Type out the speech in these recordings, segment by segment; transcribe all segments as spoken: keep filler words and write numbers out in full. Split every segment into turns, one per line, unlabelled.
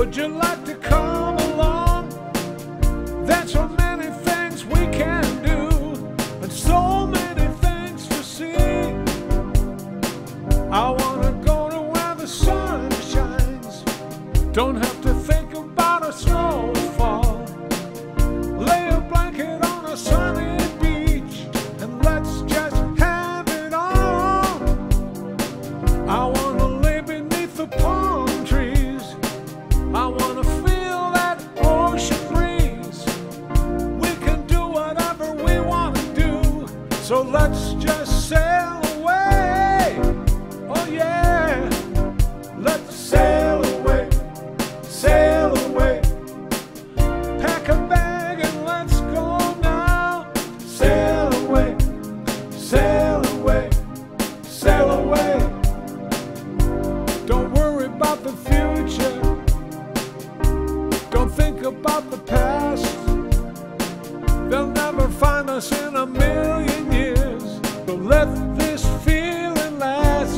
Would you like to come along? There's so many things we can do, and so many things to see. I wanna go to where the sun shines. Don't have to think about a snowfall. Lay a blanket on a sunny beach and let's just have it on. I wanna lay beneath the palm trees. I wanna feel that ocean breeze. We can do whatever we wanna do, so let's just sail away. Oh yeah, let's sail away, sail away. Pack a bag and let's go now. Sail away, sail away, sail away. Don't worry about the future. Don't think about the past. They'll never find us in a million years. But let this feeling last.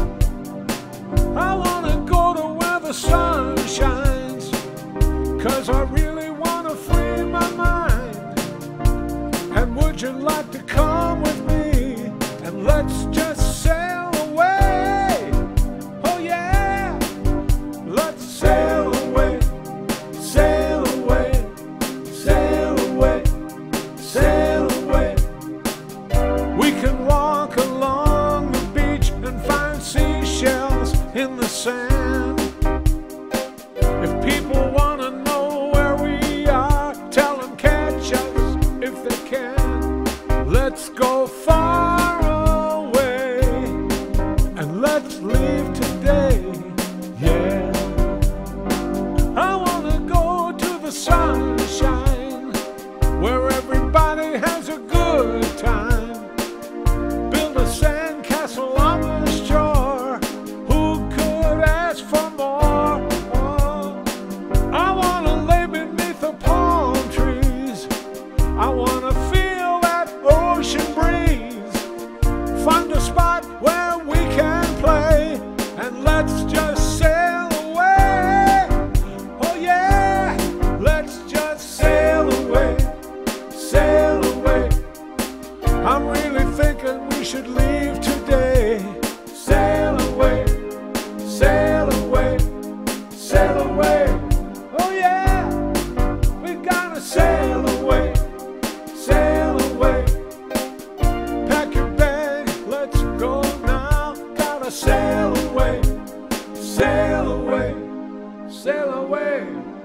I wanna go to where the sun shines, 'cause I really wanna free my mind. And would you like to come with me? And let's just sail away. Oh yeah, let's sail away, sail away, sail away, sail away. We can walk along the beach and find seashells in the sand. If people wanna know where we are, tell them catch us if they can. Let's go far away and let's leave today, yeah. I wanna go to the sunshine where everybody has a good time. Build a sandcastle on the shore. Who could ask for more? Oh, I wanna lay beneath the palm trees. I wanna feel that ocean breeze. Find a spot where we can play and let's just sail away. Oh yeah, let's just sail away, sail away. I'm really thinking we should leave today. Sail away, sail away, sail away. Oh yeah, we gotta sail away, sail away. Pack your bag, let's go now. Gotta sail away, sail away, sail away.